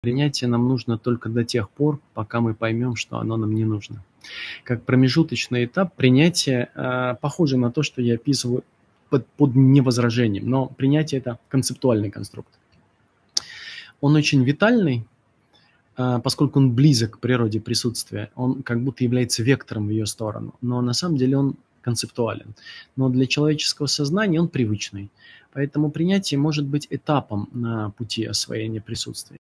Принятие нам нужно только до тех пор, пока мы поймем, что оно нам не нужно. Как промежуточный этап принятие похоже на то, что я описываю под невозражением, но принятие – это концептуальный конструкт. Он очень витальный, поскольку он близок к природе присутствия, он как будто является вектором в ее сторону, но на самом деле он концептуален. Но для человеческого сознания он привычный. Поэтому принятие может быть этапом на пути освоения присутствия.